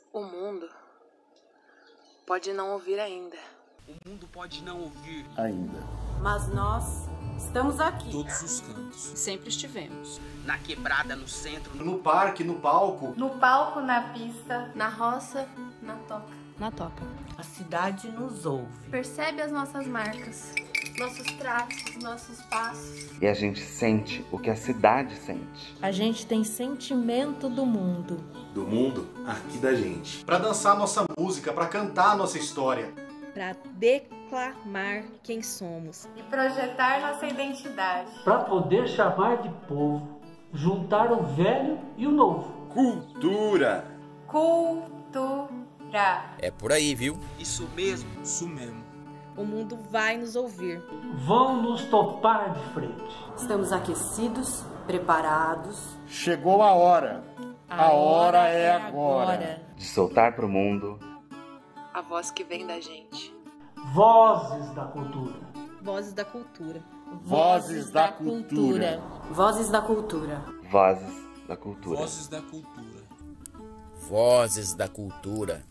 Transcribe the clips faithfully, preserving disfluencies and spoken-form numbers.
O mundo pode não ouvir ainda. O mundo pode não ouvir ainda. Mas nós estamos aqui. Todos os cantos. Sempre estivemos. Na quebrada, no centro, no parque, no palco. No palco, na pista. Na roça, na toca. Na toca. A cidade nos ouve. Percebe as nossas marcas, nossos traços, nossos passos. E a gente sente o que a cidade sente. A gente tem sentimento do mundo. Do mundo aqui da gente. Pra dançar nossa música, pra cantar nossa história. Pra declamar quem somos. E projetar nossa identidade. Pra poder chamar de povo, juntar o velho e o novo. Cultura. Cultura. É por aí, viu? Isso mesmo, isso mesmo. O mundo vai nos ouvir. Vão nos topar de frente. Estamos aquecidos, preparados. Chegou a hora. A, a hora, hora é agora. agora. De soltar pro mundo a voz que vem da gente. Vozes da cultura. Vozes da cultura. Vozes da cultura. Vozes da cultura. Vozes da cultura. Vozes da cultura. Vozes da cultura.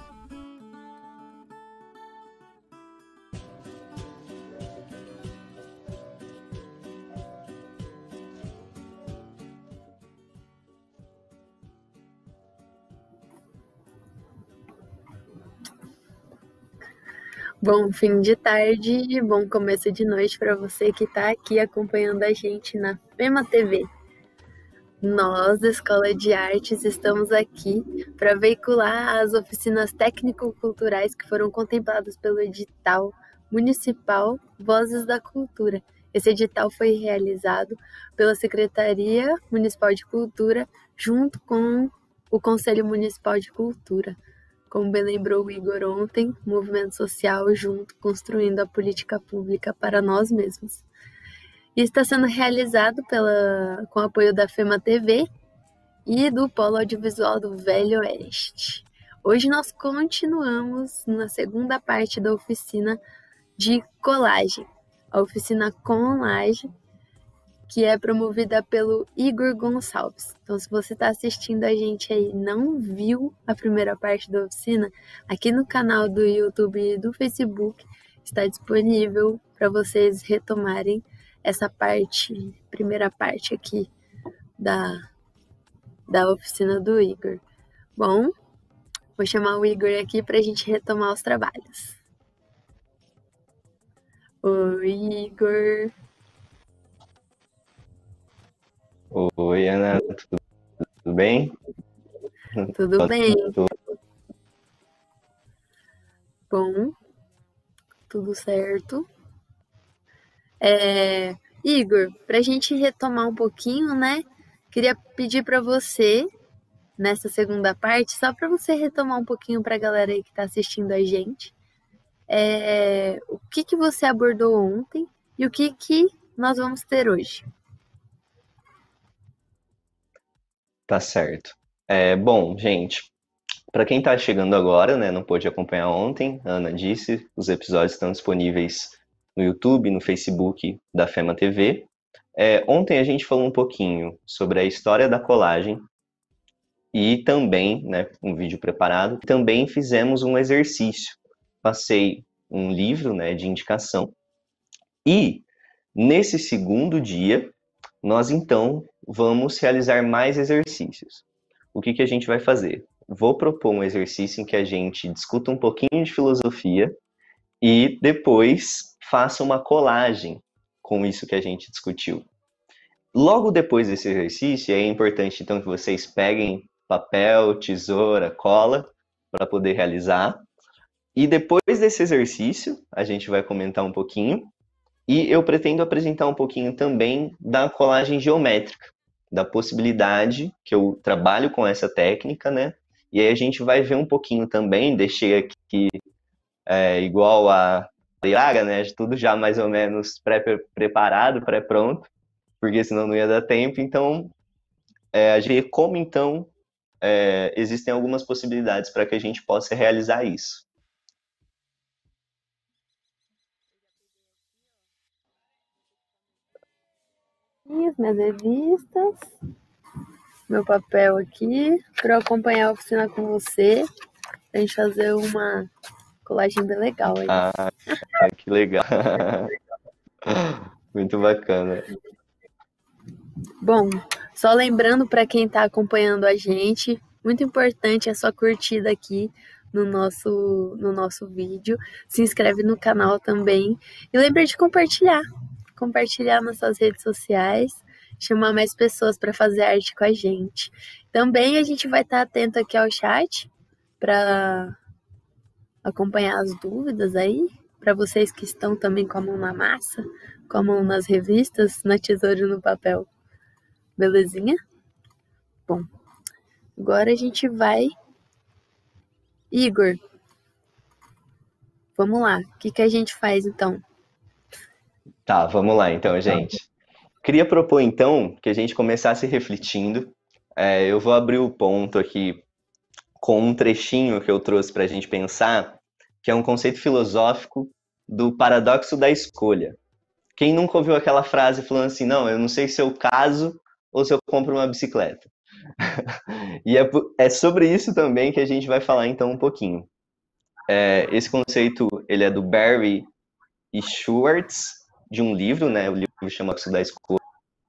Bom fim de tarde e bom começo de noite para você que está aqui acompanhando a gente na Fema T V. Nós, da Escola de Artes, estamos aqui para veicular as oficinas técnico-culturais que foram contempladas pelo edital municipal Vozes da Cultura. Esse edital foi realizado pela Secretaria Municipal de Cultura junto com o Conselho Municipal de Cultura. Como bem lembrou o Igor ontem, movimento social junto, construindo a política pública para nós mesmos. E está sendo realizado pela, com o apoio da Fema T V e do Polo Audiovisual do Velho Oeste. Hoje nós continuamos na segunda parte da oficina de colagem, a oficina Colagem, que é promovida pelo Igor Gonçalves. Então, se você está assistindo a gente aí e não viu a primeira parte da oficina, aqui no canal do YouTube e do Facebook está disponível para vocês retomarem essa parte, primeira parte aqui da, da oficina do Igor. Bom, vou chamar o Igor aqui para a gente retomar os trabalhos. Oi, Igor. Oi, Ana, tudo bem? Tudo bem. Bom, tudo certo. É, Igor, para a gente retomar um pouquinho, né? Queria pedir para você, nessa segunda parte, só para você retomar um pouquinho para a galera aí que está assistindo a gente, é, o que, que você abordou ontem e o que, que nós vamos ter hoje. Tá certo. É, bom, gente, para quem está chegando agora, né, não pôde acompanhar ontem, a Ana disse, os episódios estão disponíveis no YouTube, no Facebook da Fema T V. É, ontem a gente falou um pouquinho sobre a história da colagem e também, né, um vídeo preparado, também fizemos um exercício. Passei um livro, né, de indicação e nesse segundo dia nós então vamos realizar mais exercícios. O que que a gente vai fazer? Vou propor um exercício em que a gente discuta um pouquinho de filosofia e depois faça uma colagem com isso que a gente discutiu. Logo depois desse exercício, é importante então que vocês peguem papel, tesoura, cola para poder realizar. E depois desse exercício, a gente vai comentar um pouquinho. E eu pretendo apresentar um pouquinho também da colagem geométrica, da possibilidade que eu trabalho com essa técnica, né? E aí a gente vai ver um pouquinho também, deixei aqui é, igual a Iaga, né? Tudo já mais ou menos pré-preparado, pré-pronto, porque senão não ia dar tempo. Então, é, a gente vê como então é, existem algumas possibilidades para que a gente possa realizar isso. Minhas revistas, meu papel aqui, para acompanhar a oficina com você. pra gente fazer uma colagem bem legal aí. Ah, que legal. Muito bacana. Bom, só lembrando para quem está acompanhando a gente, muito importante a sua curtida aqui no nosso, no nosso vídeo. Se inscreve no canal também. E lembre de compartilhar. Compartilhar nas suas redes sociais. Chamar mais pessoas para fazer arte com a gente. Também a gente vai estar atento aqui ao chat para acompanhar as dúvidas aí. Para vocês que estão também com a mão na massa, com a mão nas revistas, na tesoura e no papel. Belezinha? Bom, agora a gente vai... Igor, vamos lá. O que, que a gente faz, então? Tá, vamos lá, então, gente. Queria propor, então, que a gente começasse refletindo. É, eu vou abrir o ponto aqui com um trechinho que eu trouxe para a gente pensar, que é um conceito filosófico do paradoxo da escolha. Quem nunca ouviu aquela frase falando assim, não, eu não sei se eu caso ou se eu compro uma bicicleta? E é, é sobre isso também que a gente vai falar então um pouquinho. É, esse conceito, ele é do Barry e Schwartz, de um livro, né? O livro chama Paradoxo da Escolha.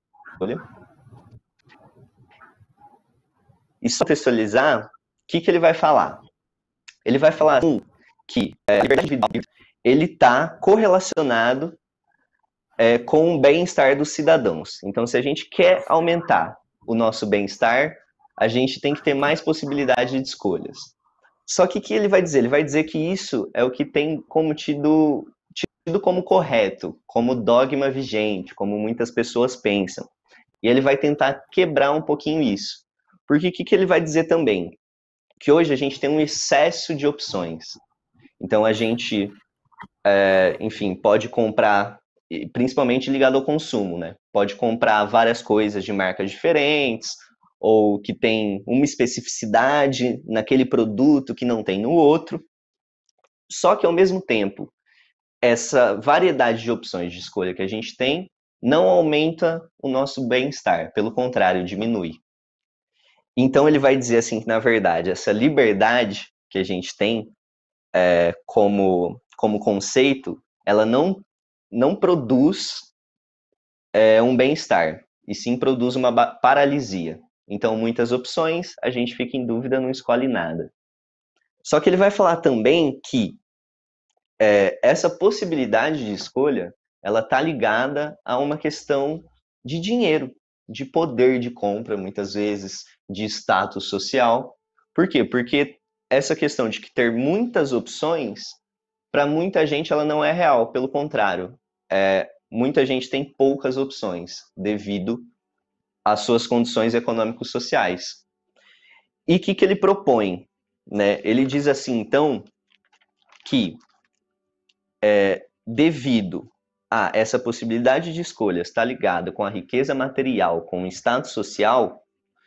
E só contextualizar, o que, que ele vai falar? Ele vai falar um, que é, a liberdade individual ele está correlacionado é, com o bem-estar dos cidadãos. Então, se a gente quer aumentar o nosso bem-estar, a gente tem que ter mais possibilidade de escolhas. Só que o que ele vai dizer? Ele vai dizer que isso é o que tem como tido, tido como correto, como dogma vigente, como muitas pessoas pensam. E ele vai tentar quebrar um pouquinho isso. Porque o que, que ele vai dizer também? Que hoje a gente tem um excesso de opções. Então a gente, é, enfim, pode comprar, principalmente ligado ao consumo, né? Pode comprar várias coisas de marcas diferentes, ou que tem uma especificidade naquele produto que não tem no outro. Só que, ao mesmo tempo, essa variedade de opções de escolha que a gente tem não aumenta o nosso bem-estar, pelo contrário, diminui. Então, ele vai dizer assim que, na verdade, essa liberdade que a gente tem é, como, como conceito, ela não, não produz é, um bem-estar, e sim produz uma paralisia. Então, muitas opções, a gente fica em dúvida, não escolhe nada. Só que ele vai falar também que é, essa possibilidade de escolha, ela está ligada a uma questão de dinheiro, de poder de compra, muitas vezes, de status social. Por quê? Porque essa questão de que ter muitas opções, para muita gente ela não é real, pelo contrário. É, muita gente tem poucas opções, devido às suas condições econômicos sociais. E o que, que ele propõe? Né? Ele diz assim, então, que é, devido a essa possibilidade de escolha estar ligada com a riqueza material, com o status social,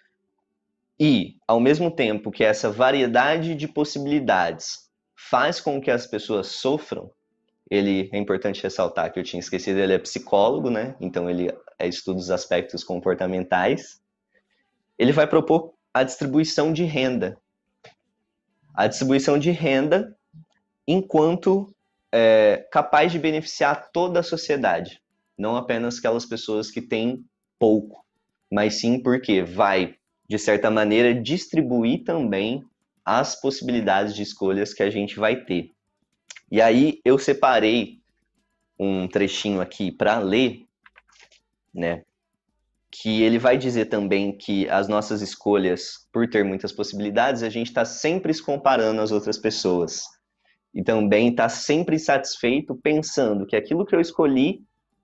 e, ao mesmo tempo que essa variedade de possibilidades faz com que as pessoas sofram, ele, é importante ressaltar que eu tinha esquecido, ele é psicólogo, né? Então ele estuda os aspectos comportamentais. Ele vai propor a distribuição de renda. A distribuição de renda enquanto é, capaz de beneficiar toda a sociedade. Não apenas aquelas pessoas que têm pouco, mas sim porque vai, de certa maneira, distribuir também as possibilidades de escolhas que a gente vai ter. E aí eu separei um trechinho aqui para ler, né? Que ele vai dizer também que as nossas escolhas, por ter muitas possibilidades, a gente está sempre se comparando às outras pessoas. E também está sempre insatisfeito pensando que aquilo que eu escolhi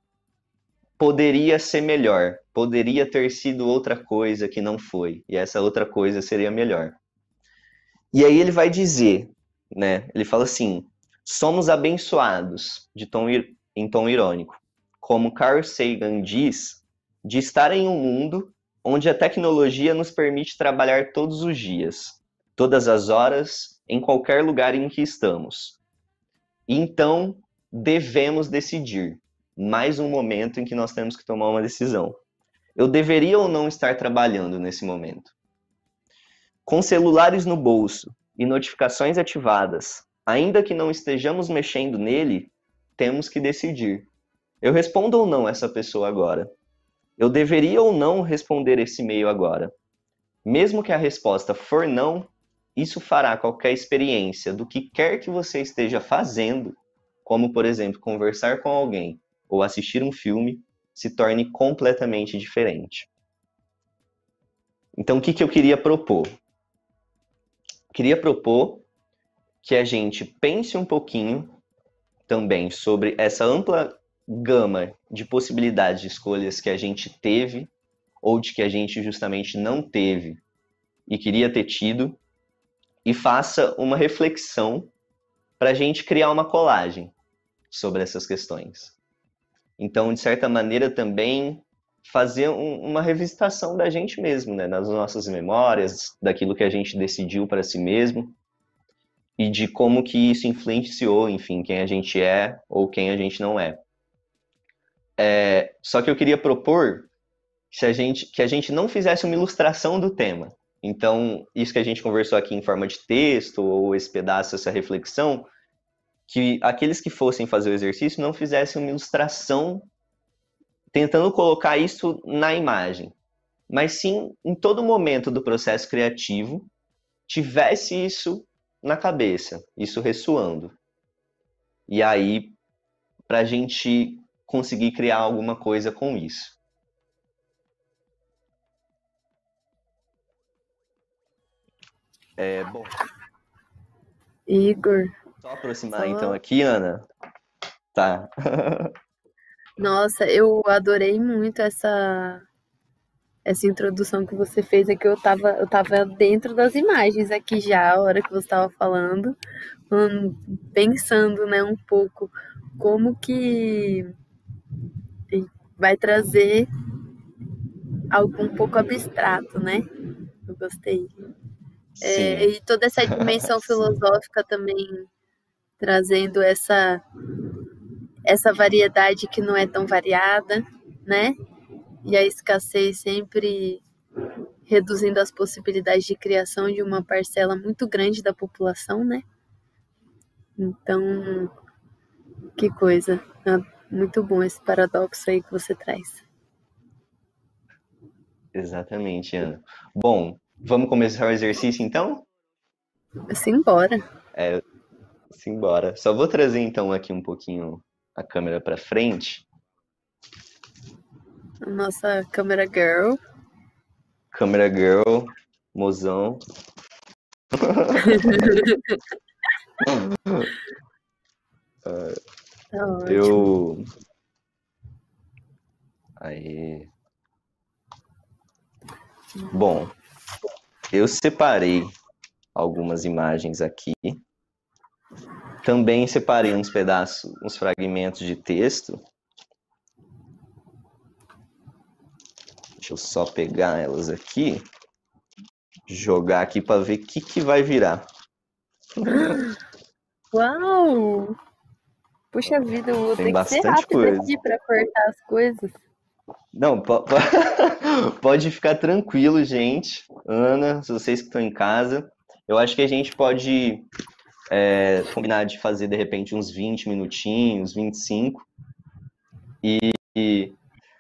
poderia ser melhor, poderia ter sido outra coisa que não foi, e essa outra coisa seria melhor. E aí ele vai dizer, né? Ele fala assim, somos abençoados, de tom, em tom irônico, como Carl Sagan diz, de estar em um mundo onde a tecnologia nos permite trabalhar todos os dias, todas as horas, em qualquer lugar em que estamos. Então, devemos decidir. Mais um momento em que nós temos que tomar uma decisão. Eu deveria ou não estar trabalhando nesse momento? Com celulares no bolso e notificações ativadas. Ainda que não estejamos mexendo nele, temos que decidir. Eu respondo ou não essa pessoa agora? Eu deveria ou não responder esse e-mail agora? Mesmo que a resposta for não, isso fará qualquer experiência do que quer que você esteja fazendo, como, por exemplo, conversar com alguém ou assistir um filme, se torne completamente diferente. Então, o que, que eu queria propor? Queria propor que a gente pense um pouquinho também sobre essa ampla gama de possibilidades de escolhas que a gente teve ou de que a gente justamente não teve e queria ter tido, e faça uma reflexão para a gente criar uma colagem sobre essas questões. Então, de certa maneira, também fazer um, uma revisitação da gente mesmo, né? Nas nossas memórias, daquilo que a gente decidiu para si mesmo, e de como que isso influenciou, enfim, quem a gente é ou quem a gente não é. É, só que eu queria propor que a, gente, que a gente não fizesse uma ilustração do tema. Então, isso que a gente conversou aqui em forma de texto, ou esse pedaço, essa reflexão, que aqueles que fossem fazer o exercício não fizessem uma ilustração tentando colocar isso na imagem, mas sim, em todo momento do processo criativo, tivesse isso na cabeça, isso ressoando. E aí, para a gente conseguir criar alguma coisa com isso. É, bom. Igor. Só aproximar Só... então aqui, Ana. Tá. Nossa, eu adorei muito essa essa introdução que você fez aqui. Eu tava, eu tava dentro das imagens aqui já, a hora que você estava falando, um, pensando, né, um pouco como que vai trazer algo um pouco abstrato, né? Eu gostei. É, e toda essa dimensão filosófica também trazendo essa essa variedade que não é tão variada, né? E a escassez sempre reduzindo as possibilidades de criação de uma parcela muito grande da população, né? Então, que coisa. É muito bom esse paradoxo aí que você traz. Exatamente, Ana. Bom, vamos começar o exercício, então? Simbora. É, simbora. Só vou trazer, então, aqui um pouquinho a câmera para frente. A nossa câmera girl. Câmera girl, mozão. Tá ótimo. Eu... Aí... Bom, eu separei algumas imagens aqui. Também separei uns pedaços, uns fragmentos de texto. Deixa eu só pegar elas aqui, jogar aqui para ver o que, que vai virar. Uau! Puxa vida, eu vou Tem ter que ser bastante rápido coisa. aqui para cortar as coisas. Não, po- po- pode ficar tranquilo, gente. Ana, se vocês que estão em casa, eu acho que a gente pode é, combinar de fazer, de repente, uns vinte minutinhos, vinte e cinco. E, e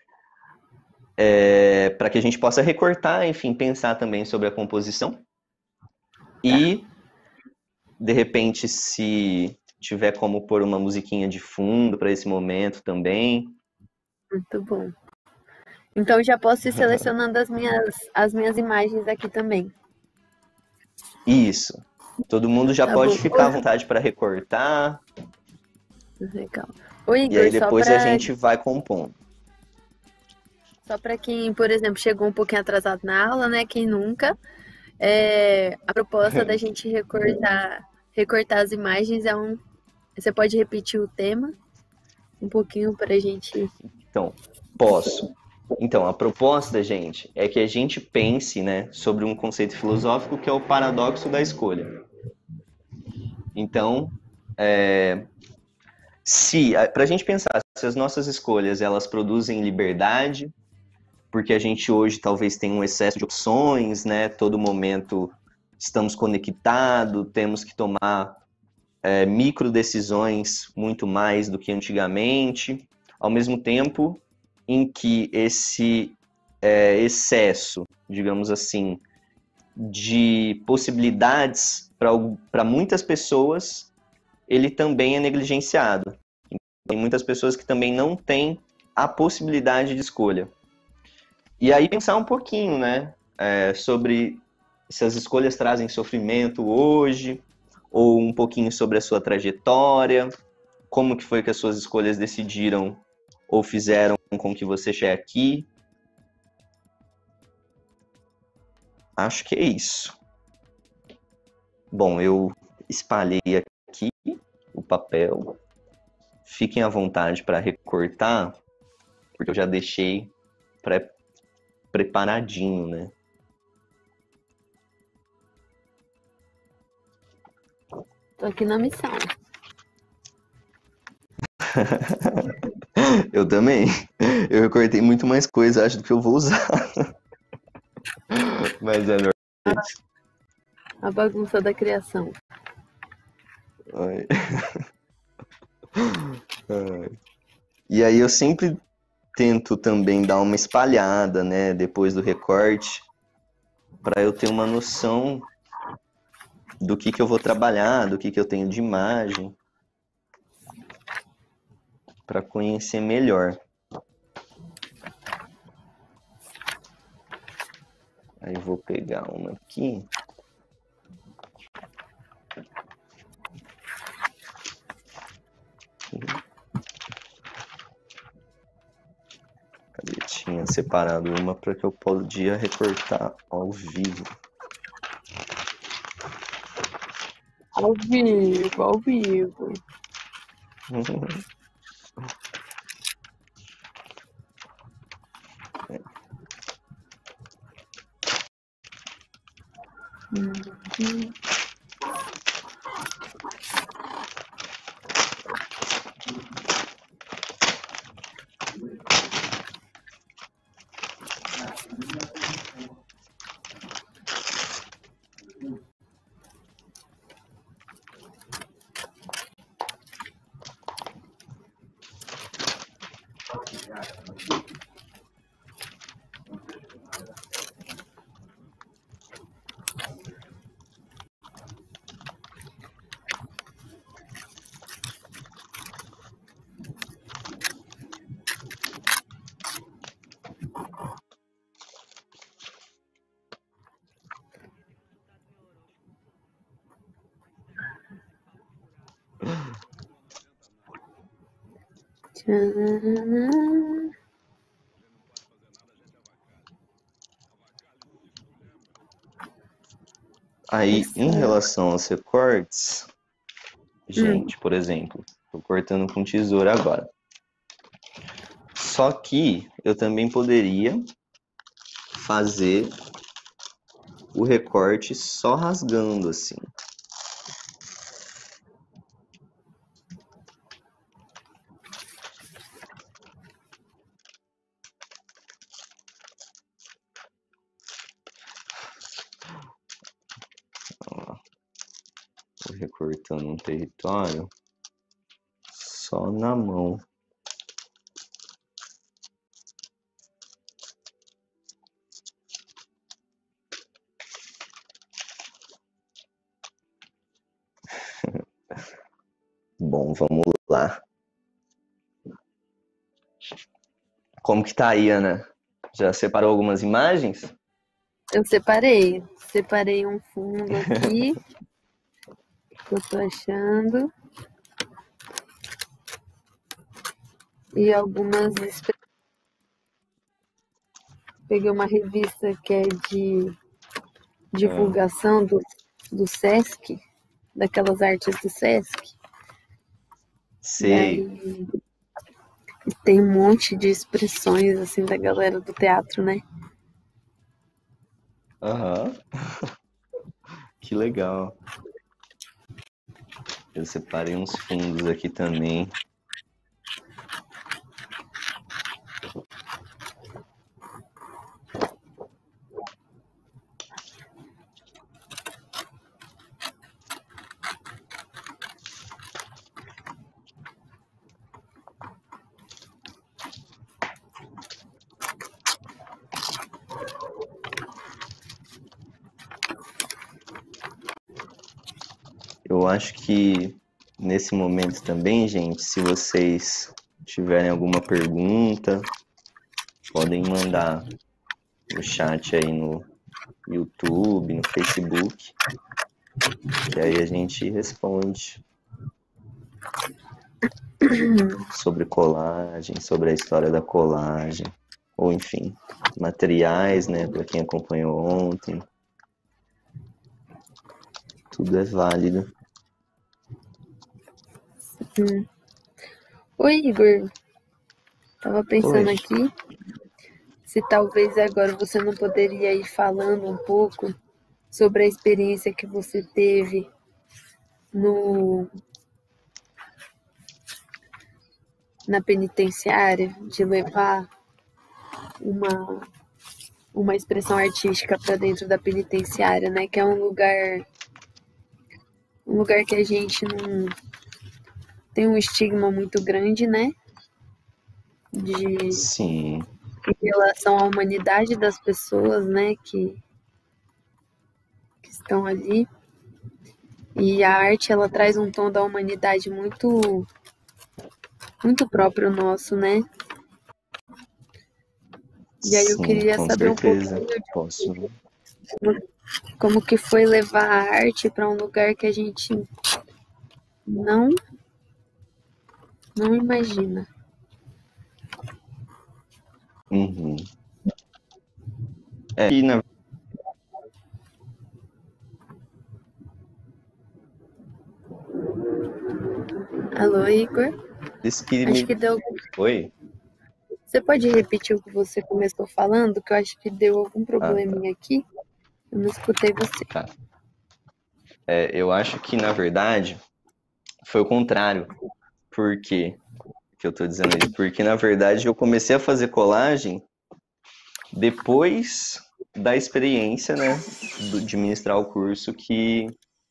é, para que a gente possa recortar, enfim, pensar também sobre a composição. E, de repente, se tiver como pôr uma musiquinha de fundo para esse momento também. Muito bom. Então já posso ir selecionando as minhas, as minhas imagens aqui também. Isso. Todo mundo já Tá pode bom. ficar à vontade para recortar. Legal. Ô, Igor, E aí depois só pra, a gente vai compondo. só para quem, por exemplo, chegou um pouquinho atrasado na aula, né? Quem nunca, é, a proposta da gente recortar, recortar as imagens é um... Você pode repetir o tema um pouquinho para a gente... Então, posso. Então, a proposta, gente, é que a gente pense, né, sobre um conceito filosófico que é o paradoxo da escolha. Então, é, se, para a gente pensar se as nossas escolhas elas produzem liberdade, porque a gente hoje talvez tenha um excesso de opções, né, todo momento estamos conectados, temos que tomar é, micro decisões muito mais do que antigamente, ao mesmo tempo em que esse é, excesso, digamos assim, de possibilidades para muitas pessoas, ele também é negligenciado. Tem muitas pessoas que também não têm a possibilidade de escolha. E aí pensar um pouquinho, né, é, sobre se as escolhas trazem sofrimento hoje, ou um pouquinho sobre a sua trajetória, como que foi que as suas escolhas decidiram ou fizeram com que você chegue aqui. Acho que é isso. Bom, eu espalhei aqui o papel. Fiquem à vontade para recortar, porque eu já deixei pré preparadinho, né? Tô aqui na missão. Eu também. Eu recortei muito mais coisa, acho, do que eu vou usar. Mas é normal. A bagunça da criação. Ai. Ai. E aí eu sempre tento também dar uma espalhada, né, depois do recorte, para eu ter uma noção do que que eu vou trabalhar, do que que eu tenho de imagem, para conhecer melhor. Aí eu vou pegar uma aqui. Cadê? Tinha separado uma para que eu podia recortar ao vivo. Ao vivo, ao vivo. É. Uhum. Tcharam. Aí, em relação aos recortes, gente, hum. por exemplo, tô cortando com tesoura agora. Só que eu também poderia fazer o recorte só rasgando assim. Recortando um território só na mão. Bom, vamos lá. Como que tá aí, Ana? Já separou algumas imagens? Eu separei. Separei um fundo aqui. Que eu tô achando. E algumas... Peguei uma revista que é de divulgação do, do Sesc, daquelas artes do Sesc. Sei. E aí, tem um monte de expressões, assim, da galera do teatro, né? Aham. Que legal. Eu separei uns fundos aqui também. eu acho que nesse momento também, gente, se vocês tiverem alguma pergunta, podem mandar no chat aí no YouTube, no Facebook, e aí a gente responde sobre colagem, sobre a história da colagem, ou enfim, materiais, né, para quem acompanhou ontem. Tudo é válido. Hum. Oi, Igor. Tava pensando Oi. aqui se talvez agora você não poderia ir falando um pouco sobre a experiência que você teve no na penitenciária, de levar uma uma expressão artística para dentro da penitenciária, né? Que é um lugar um lugar que a gente não tem um estigma muito grande, né? De Sim. Em relação à humanidade das pessoas, né? Que, que estão ali. E a arte, ela traz um tom da humanidade muito muito próprio nosso, né? E aí eu Sim, queria com saber certeza. um pouquinho Posso. de como, como que foi levar a arte para um lugar que a gente não não imagina. Uhum. É, e na Alô, Igor? Isso que Acho me... que deu algum... Oi? Você pode repetir o que você começou falando? Que eu acho que deu algum probleminha Ah, tá. aqui. Eu não escutei você. Tá. É, eu acho que, na verdade, foi o contrário. Por quê que eu tô dizendo isso? Porque, na verdade, eu comecei a fazer colagem depois da experiência, né, do- de ministrar o curso que,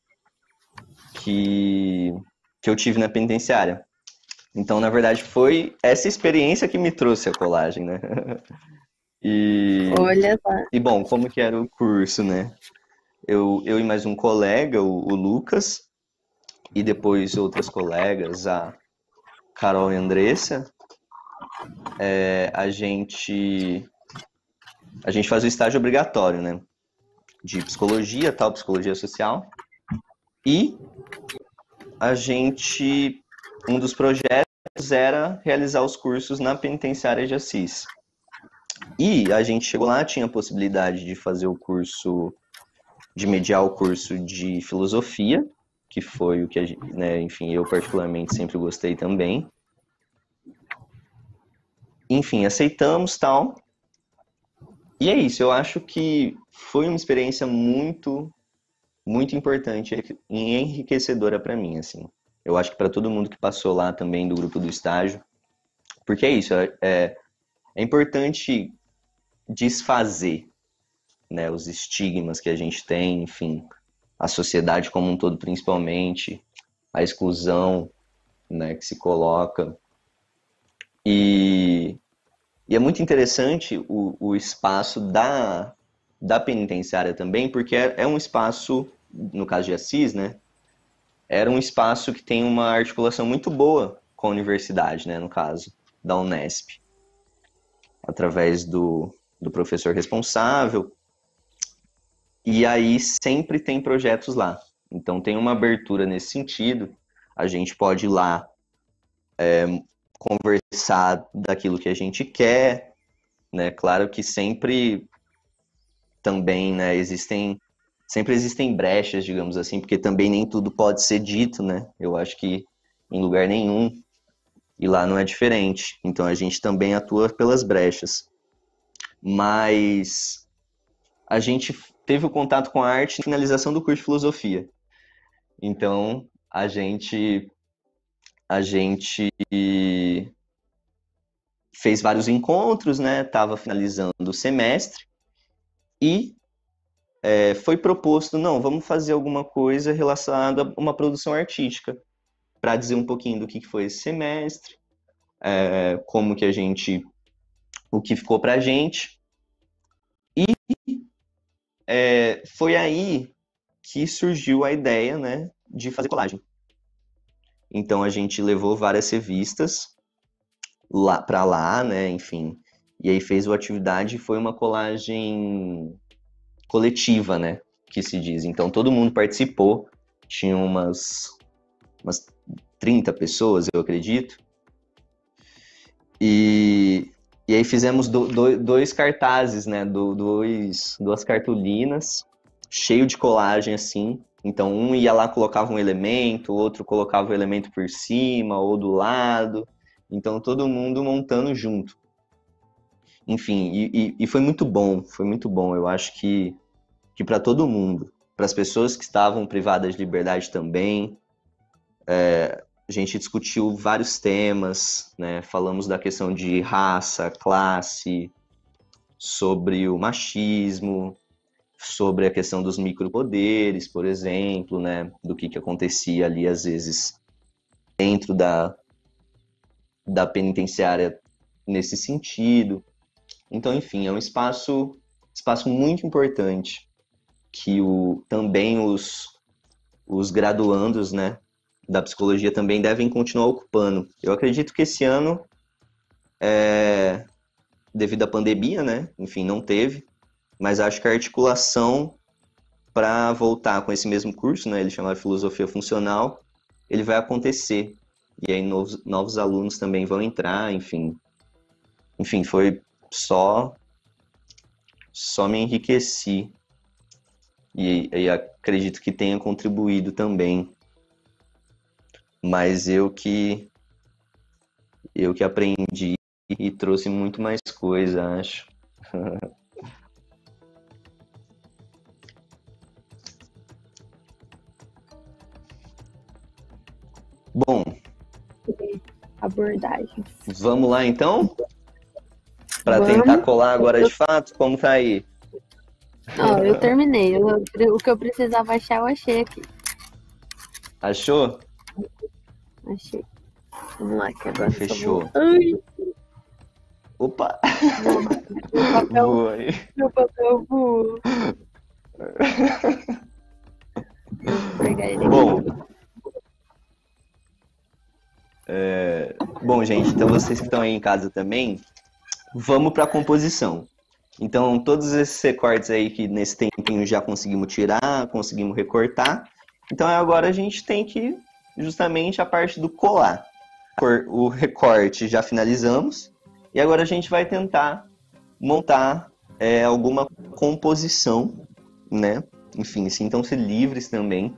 que, que eu tive na penitenciária. Então, na verdade, foi essa experiência que me trouxe a colagem, né? E, Olha lá. e bom, como que era o curso, né? Eu, eu e mais um colega, o, o Lucas, e depois outras colegas, a Carol e a Andressa, é, a gente a gente faz o estágio obrigatório, né? De psicologia, tal, psicologia social. E a gente, um dos projetos era realizar os cursos na penitenciária de Assis. E a gente chegou lá, tinha a possibilidade de fazer o curso, de mediar o curso de filosofia, que foi o que, a gente, né, enfim, eu particularmente sempre gostei também. Enfim, aceitamos, tal. E é isso, eu acho que foi uma experiência muito, muito importante e enriquecedora para mim, assim. Eu acho que para todo mundo que passou lá também do grupo do estágio, porque é isso, é, é, é importante desfazer, né, os estigmas que a gente tem, enfim, a sociedade como um todo, principalmente, a exclusão, né, que se coloca. E, e é muito interessante o, o espaço da, da penitenciária também, porque é, é um espaço, no caso de Assis, né, era um espaço que tem uma articulação muito boa com a universidade, né, no caso, da Unesp, através do, do professor responsável. E aí sempre tem projetos lá. Então tem uma abertura nesse sentido. A gente pode ir lá é, conversar daquilo que a gente quer, né? Claro que sempre também, né, existem sempre existem brechas, digamos assim, porque também nem tudo pode ser dito, né? Eu acho que em lugar nenhum, e lá não é diferente. Então a gente também atua pelas brechas. Mas a gente teve o contato com a arte na finalização do curso de filosofia. Então, a gente, a gente fez vários encontros, né? Estava finalizando o semestre e é, foi proposto, não, vamos fazer alguma coisa relacionada a uma produção artística, para dizer um pouquinho do que foi esse semestre, é, como que a gente, o que ficou pra gente. E É, foi aí que surgiu a ideia, né, de fazer colagem. Então a gente levou várias revistas lá para lá, né, enfim, e aí fez a atividade e foi uma colagem coletiva, né, que se diz. Então todo mundo participou, tinha umas, umas trinta pessoas, eu acredito, e, e aí fizemos do, do, dois cartazes, né, do, dois, duas cartolinas, cheio de colagem, assim. Então um ia lá, colocava um elemento, o outro colocava o elemento por cima ou do lado, então todo mundo montando junto. Enfim, e, e, e foi muito bom, foi muito bom, eu acho que, que para todo mundo, para as pessoas que estavam privadas de liberdade também, é, a gente discutiu vários temas, né? Falamos da questão de raça, classe, sobre o machismo, sobre a questão dos micropoderes, por exemplo, né? Do que, que acontecia ali, às vezes, dentro da, da penitenciária nesse sentido. Então, enfim, é um espaço, espaço muito importante que o, também os, os graduandos, né, da psicologia também devem continuar ocupando. Eu acredito que esse ano, é, devido à pandemia, né, enfim, não teve, mas acho que a articulação para voltar com esse mesmo curso, né, ele chama de Filosofia Funcional, ele vai acontecer. E aí novos, novos alunos também vão entrar, enfim. Enfim, foi só, só me enriqueci. E, e acredito que tenha contribuído também. Mas eu que, eu que aprendi e trouxe muito mais coisa, acho. Bom, abordagem. Vamos lá então? Para Vamos. tentar colar agora de fato, como tá aí? Ó, eu terminei. Eu- o que eu precisava achar, eu achei aqui. Achou? Achei. Vamos lá, que agora eu só Fechou. vou- Ai, Opa! meu papel, Boa aí. meu papel voou. Vou pegar ele aqui. Bom, é, bom, gente, então vocês que estão aí em casa também, vamos para a composição. Então, todos esses recortes aí que nesse tempinho já conseguimos tirar, conseguimos recortar. Então, agora a gente tem que, justamente, a parte do colar. Por- O recorte já finalizamos. E agora a gente vai tentar montar é, alguma composição, né? Enfim, sintam-se livres também.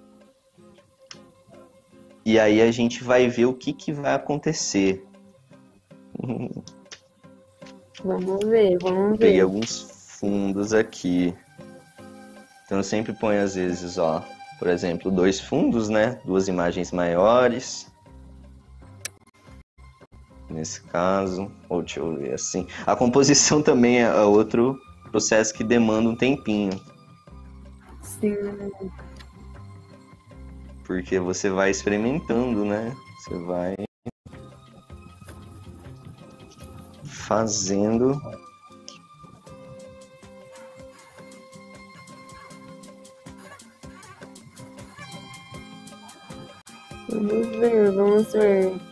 E aí a gente vai ver o que, que vai acontecer. Vamos ver, vamos Peguei ver. alguns fundos aqui. Então eu sempre ponho às vezes, ó, por exemplo, dois fundos, né? Duas imagens maiores. Nesse caso, ou deixa eu ver assim. A composição também é outro processo que demanda um tempinho. Sim. Porque você vai experimentando, né? Você vai fazendo. Vamos ver, vamos ver.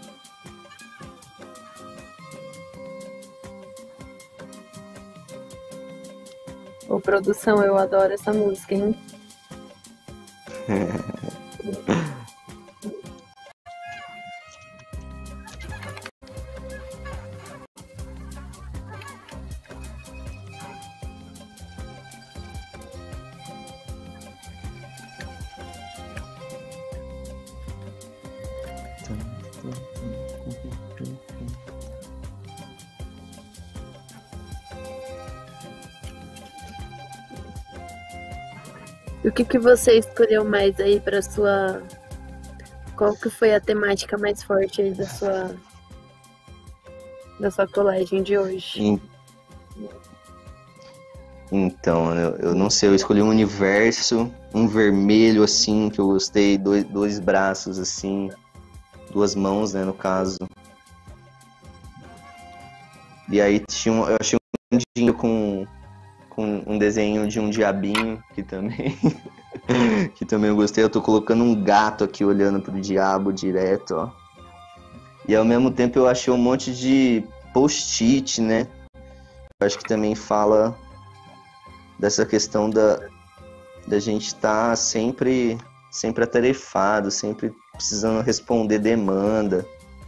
Ô, produção, eu adoro essa música, hein? E o que que você escolheu mais aí para sua... Qual que foi a temática mais forte aí da sua... da sua colagem de hoje? En- Então, eu, eu não sei, eu escolhi um universo, um vermelho assim, que eu gostei, dois, dois braços assim, duas mãos, né, no caso. E aí tinha um, eu achei um dia com, com um desenho de um diabinho, que também que também eu gostei. Eu tô colocando um gato aqui olhando pro diabo direto, ó. E ao mesmo tempo eu achei um monte de post-it, né? Eu acho que também fala dessa questão da, da gente estar tá sempre, sempre atarefado, sempre precisando responder demanda.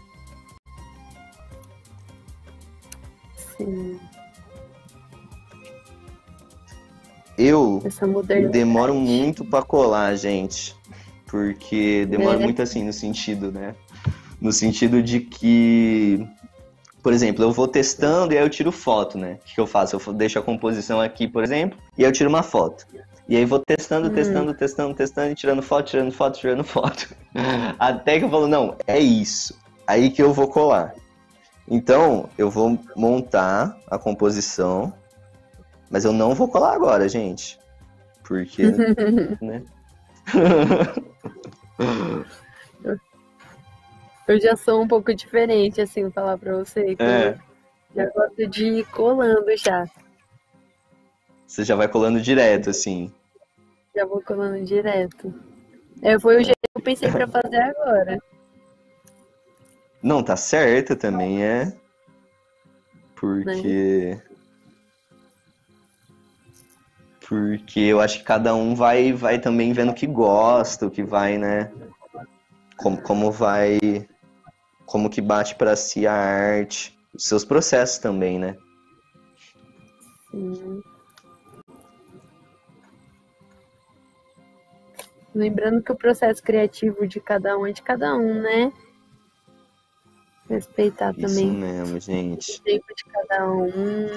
Sim. Eu demoro muito pra colar, gente. Porque demora É. muito assim no sentido, né? No sentido de que, por exemplo, eu vou testando e aí eu tiro foto, né? O que eu faço? Eu deixo a composição aqui, por exemplo, e aí eu tiro uma foto. E aí vou testando, Hum. testando, testando, testando, e tirando foto, tirando foto, tirando foto. Até que eu falo, não, é isso. Aí que eu vou colar. Então, eu vou montar a composição, mas eu não vou colar agora, gente. Porque, né? Eu já sou um pouco diferente, assim, vou falar pra você. Que É. eu já gosto de ir colando já. Você já vai colando direto, assim. Já vou colando direto. É, foi o jeito que eu pensei pra fazer agora. Não, tá certo também, é. Porque... Porque eu acho que cada um vai, vai também vendo o que gosta, o que vai, né? Como, como vai... Como que bate pra si a arte. Os seus processos também, né? Sim. Lembrando que o processo criativo de cada um é de cada um, né? Respeitar Isso também mesmo, gente. o tempo de cada um.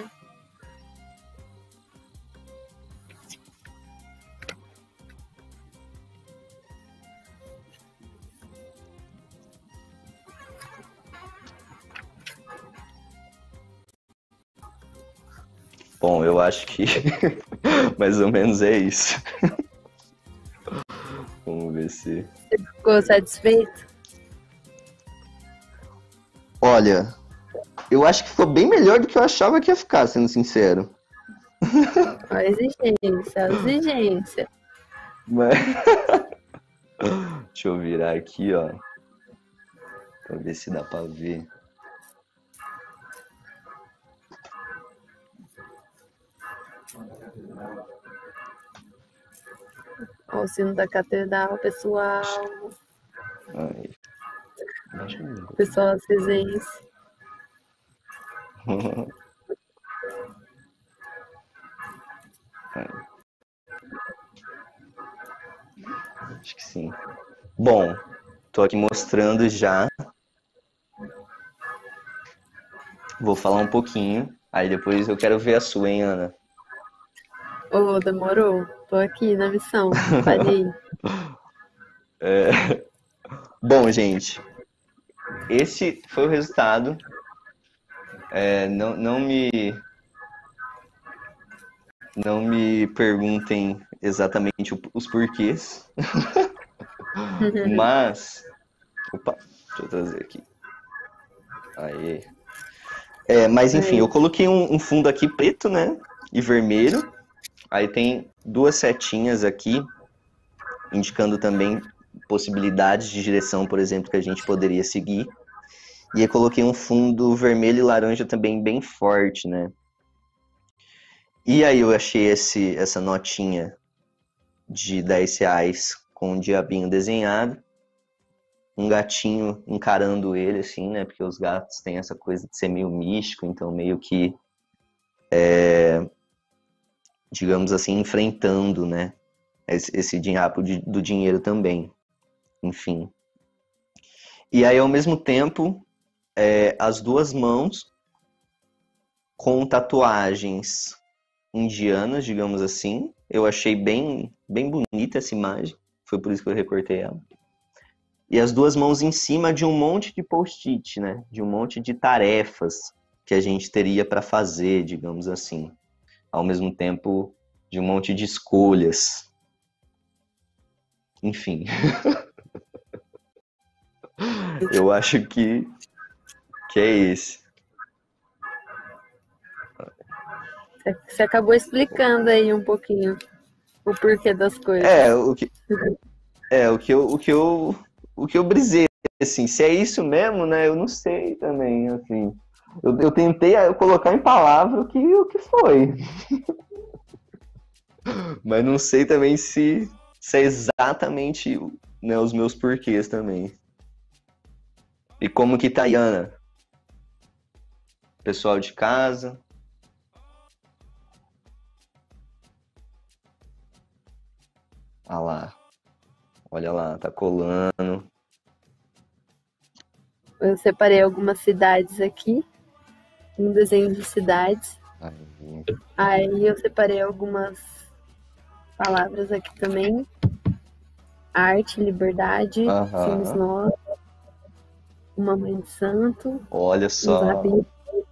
Bom, eu acho que mais ou menos é isso. Vamos ver se... Você ficou satisfeito? Olha, eu acho que ficou bem melhor do que eu achava que ia ficar, sendo sincero. A exigência, a exigência. Mas... Deixa eu virar aqui, ó. Pra ver se dá pra ver. Ó, o sino da catedral, pessoal. Ai. Pessoal assisense. Acho que sim. Bom, tô aqui mostrando já. Vou falar um pouquinho. Aí depois eu quero ver a sua, hein, Ana? Ô, oh, demorou. Tô aqui na missão. Falei. É... Bom, gente. Esse foi o resultado. É, não, não me... Não me perguntem exatamente os porquês. Mas... Opa, deixa eu trazer aqui. Aí. É, mas enfim, eu coloquei um, um fundo aqui preto, né? E vermelho. Aí tem duas setinhas aqui, indicando também possibilidades de direção, por exemplo, que a gente poderia seguir. E eu coloquei um fundo vermelho e laranja também bem forte, né? E aí eu achei esse, essa notinha de dez reais com um diabinho desenhado. Um gatinho encarando ele, assim, né? Porque os gatos têm essa coisa de ser meio místico, então meio que, é, digamos assim, enfrentando, né? Esse, esse diabo de, do dinheiro também. Enfim. E aí, ao mesmo tempo, é, as duas mãos com tatuagens indianas, digamos assim. Eu achei bem, bem bonita essa imagem. Foi por isso que eu recortei ela. E as duas mãos em cima de um monte de post-it, né? De um monte de tarefas que a gente teria para fazer, digamos assim. Ao mesmo tempo, de um monte de escolhas. Enfim. Eu acho que, que é esse. Você acabou explicando aí um pouquinho. o porquê das coisas. É, o que, é, o que eu, o que eu, o que eu brisei, assim, se é isso mesmo, né, eu não sei também, assim. Eu, eu tentei colocar em palavra o que, o que foi. Mas não sei também se, se é exatamente, né, os meus porquês também. E como que tá, Ana? Pessoal de casa? Ah lá. Olha lá, tá colando. Eu separei algumas cidades aqui. Um desenho de cidades. Ai, Aí eu separei algumas palavras aqui também. Arte, liberdade, Aham. somos nós. Uma mãe de santo. Olha só. Um zabim.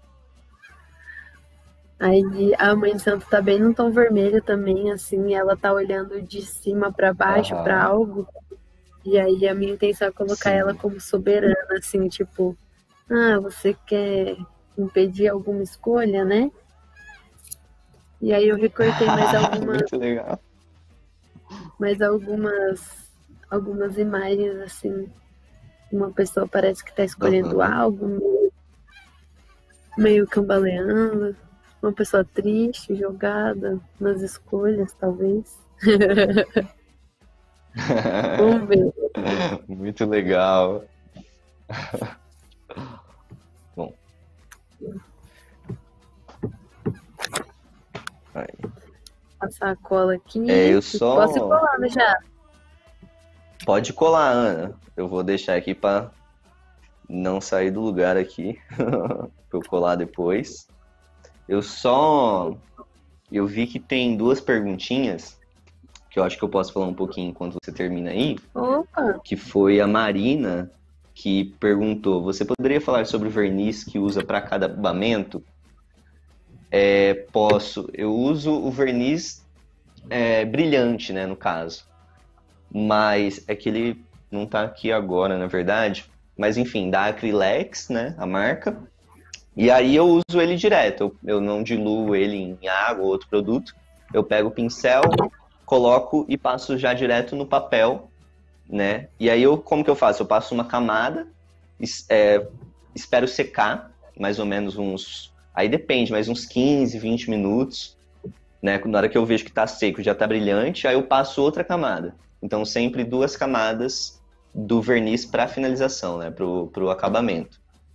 Aí a mãe de santo tá bem no tom vermelho também, assim, ela tá olhando de cima pra baixo Aham. pra algo. E aí a minha intenção é colocar Sim. ela como soberana, assim, tipo, ah, você quer impedir alguma escolha, né? E aí eu recortei mais algumas, Muito legal. mais algumas, algumas imagens, assim. Uma pessoa parece que tá escolhendo Aham. algo, meio, meio cambaleando. Uma pessoa triste, jogada nas escolhas, talvez. Vamos ver. Muito legal. Bom. Aí. Passar a cola aqui. É, eu só- Posso ir colando já. Pode colar, Ana. Eu vou deixar aqui pra não sair do lugar aqui. Pra eu colar depois. Eu só... Eu vi que tem duas perguntinhas que eu acho que eu posso falar um pouquinho enquanto você termina aí. Opa! Que foi a Marina que perguntou: você poderia falar sobre o verniz que usa para cada acabamento? É, posso. Eu uso o verniz é, brilhante, né, no caso. Mas é que ele não tá aqui agora, na verdade. Mas enfim, da Acrylex, né, a marca. E aí eu uso ele direto. Eu, eu não diluo ele em água ou outro produto. Eu pego o pincel, coloco e passo já direto no papel, né? E aí eu, como que eu faço? Eu passo uma camada, es- é, espero secar, mais ou menos uns... Aí depende, mas uns quinze, vinte minutos, né? Na hora que eu vejo que tá seco, já tá brilhante, aí eu passo outra camada. Então sempre duas camadas do verniz para finalização, né? Pro, pro acabamento.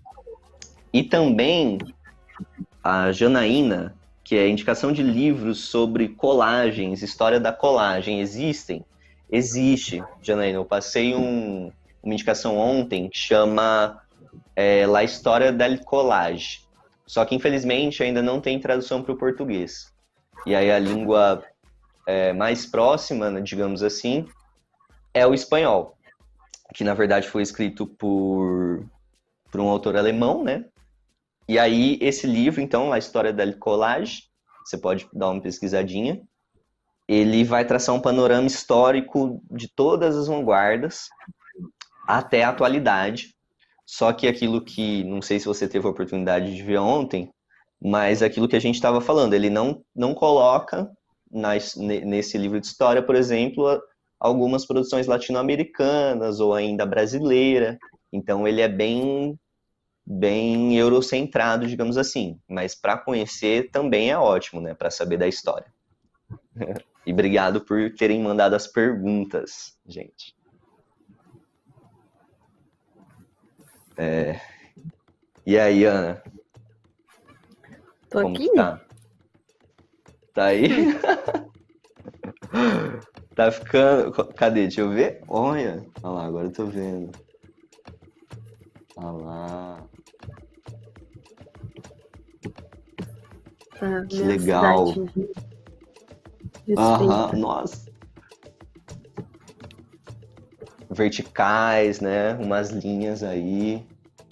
E também a Janaína, que é indicação de livros sobre colagens, história da colagem, existem? Existe, Janaína. Eu passei um, uma indicação ontem que chama é, La História da Collage. Só que, infelizmente, ainda não tem tradução para o português. E aí a língua é, mais próxima, né, digamos assim, é o espanhol, que, na verdade, foi escrito por, por um autor alemão, né? E aí, esse livro, então, A História da Collage, você pode dar uma pesquisadinha, ele vai traçar um panorama histórico de todas as vanguardas até a atualidade. Só que aquilo que, não sei se você teve a oportunidade de ver ontem, mas aquilo que a gente estava falando, ele não, não coloca nas, nesse livro de história, por exemplo, algumas produções latino-americanas ou ainda brasileira. Então, ele é bem... bem eurocentrado, digamos assim. Mas para conhecer também é ótimo, né? Para saber da história. E obrigado por terem mandado as perguntas, gente. É... E aí, Ana? Tô Como aqui. que tá? Tá aí? Tá ficando... Cadê? Deixa eu ver. Olha. Olha lá, agora eu tô vendo. Olha lá. Tá, Que minha legal. cidade de- de Aham, escrita. nossa. Verticais, né? Umas linhas aí.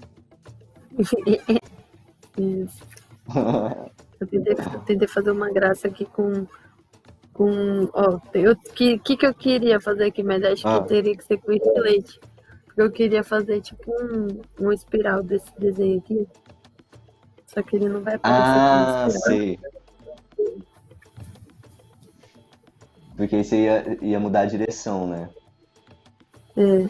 Isso. Eu tentei, eu tentei fazer uma graça aqui com. com ó, o que, que, que eu queria fazer aqui, mas acho Ah. que teria que ser com estilete. Porque eu queria fazer tipo um, um espiral desse desenho aqui. Só que ele não vai aparecer Ah, como espiral. sei. Porque aí você ia, ia mudar a direção, né? É.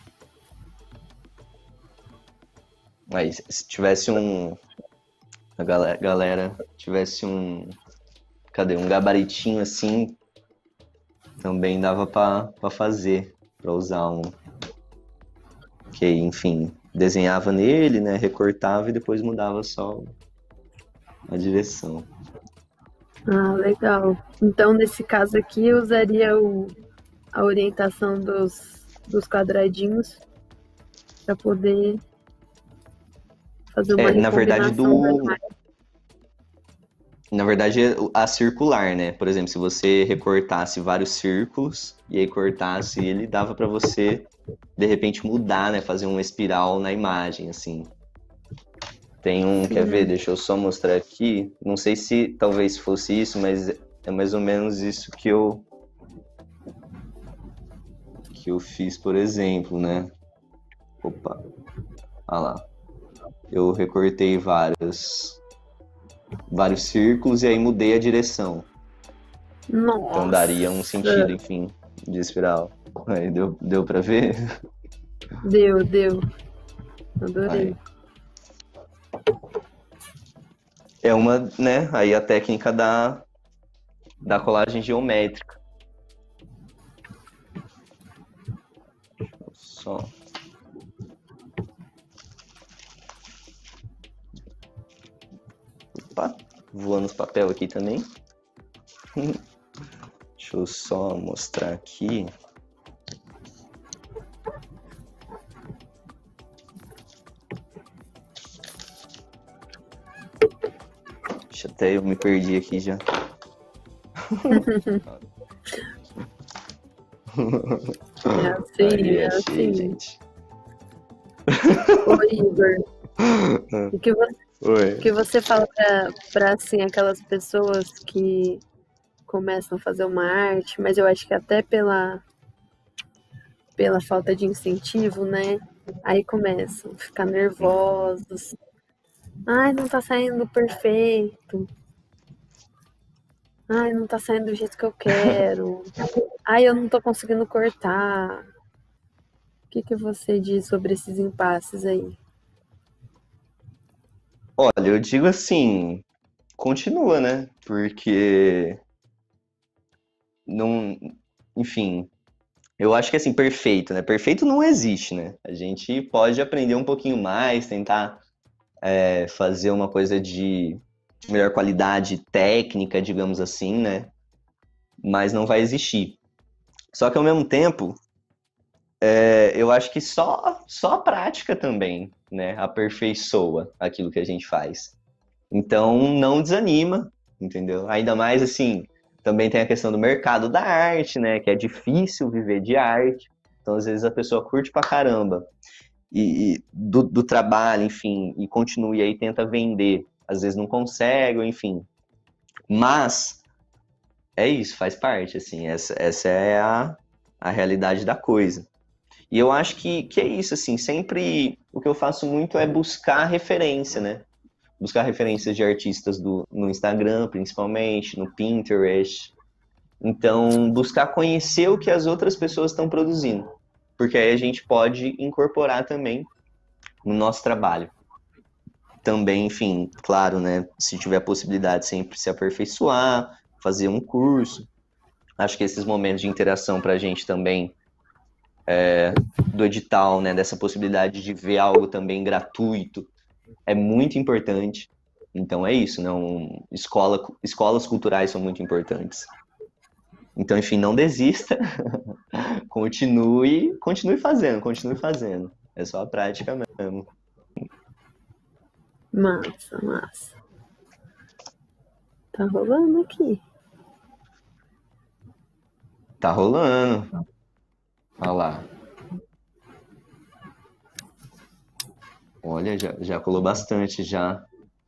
Aí, se tivesse um... A galera, galera tivesse um... Cadê? Um gabaritinho assim, também dava pra, pra fazer, pra usar um... Que, enfim, desenhava nele, né? Recortava e depois mudava só a direção. Ah, legal. Então, nesse caso aqui, eu usaria o, a orientação dos, dos quadradinhos para poder fazer uma É, na verdade, recombinação da do... imagem. Na verdade, a circular, né? Por exemplo, se você recortasse vários círculos e aí cortasse ele, dava para você, de repente, mudar, né? Fazer uma espiral na imagem, assim. Tem um, Sim. Quer ver? Deixa eu só mostrar aqui. Não sei se talvez fosse isso, mas é mais ou menos isso que eu que eu fiz, por exemplo, né? Opa. Olha lá. Eu recortei vários vários círculos e aí mudei a direção. Nossa. Então daria um sentido, enfim, de espiral. Aí deu, deu pra ver? Deu, deu. Adorei. Aí. É uma, né, aí a técnica da, da colagem geométrica. Deixa eu só... Opa, voando os papel aqui também. Deixa eu só mostrar aqui. Deixa até eu me perdi aqui já. É assim, Aí, é achei, assim. gente. Ô, Igor, o que você, Oi. o que você fala para assim, aquelas pessoas que começam a fazer uma arte, mas eu acho que até pela, pela falta de incentivo, né? Aí começam a ficar nervosos. Ai, não tá saindo perfeito. Ai, não tá saindo do jeito que eu quero. Ai, eu não tô conseguindo cortar. O que, que você diz sobre esses impasses aí? Olha, eu digo assim, continua, né? Porque não, enfim, eu acho que assim, perfeito, né? Perfeito não existe, né? A gente pode aprender um pouquinho mais, tentar é, fazer uma coisa de melhor qualidade técnica, digamos assim, né? Mas não vai existir. Só que ao mesmo tempo, é, eu acho que só, só a prática também, né, aperfeiçoa aquilo que a gente faz. Então, não desanima, entendeu? Ainda mais, assim, também tem a questão do mercado da arte, né, que é difícil viver de arte. Então, às vezes, a pessoa curte pra caramba e, e do, do trabalho, enfim, e continua e aí tenta vender. Às vezes não consegue, enfim. Mas é isso, faz parte, assim, essa, essa é a, a realidade da coisa. E eu acho que, que é isso, assim, sempre o que eu faço muito é buscar referência, né? Buscar referências de artistas do, no Instagram, principalmente, no Pinterest. Então, buscar conhecer o que as outras pessoas estão produzindo. Porque aí a gente pode incorporar também no nosso trabalho. Também, enfim, claro, né? Se tiver possibilidade, sempre se aperfeiçoar, fazer um curso. Acho que esses momentos de interação para a gente também, é, do edital, né? Dessa possibilidade de ver algo também gratuito, é muito importante. Então é isso, não, escola, escolas culturais são muito importantes. Então, enfim, não desista, continue, continue fazendo, continue fazendo. É só a prática mesmo. Massa, massa. Tá rolando aqui. Tá rolando. Olha lá. Olha, já, já colou bastante já.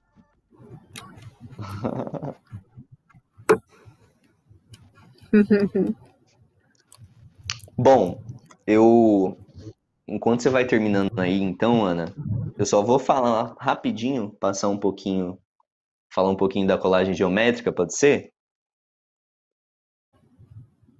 Bom, eu... Enquanto você vai terminando aí, então, Ana, eu só vou falar rapidinho, passar um pouquinho, falar um pouquinho da colagem geométrica, pode ser?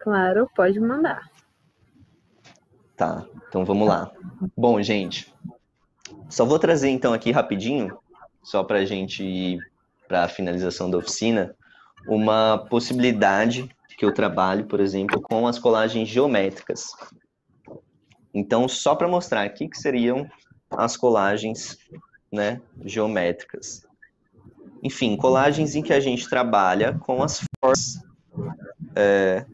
Claro, pode mandar. Tá, então vamos lá. Bom, gente, só vou trazer então aqui rapidinho, só para a gente ir para a finalização da oficina, uma possibilidade que eu trabalho, por exemplo, com as colagens geométricas. Então, só para mostrar aqui que seriam as colagens, né, geométricas. Enfim, colagens em que a gente trabalha com as formas, é,